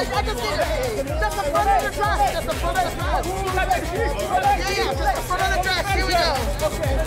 I can see it. Just the front of the dress. Just the front of the dress. Yeah, just the front of the dress. Here we go.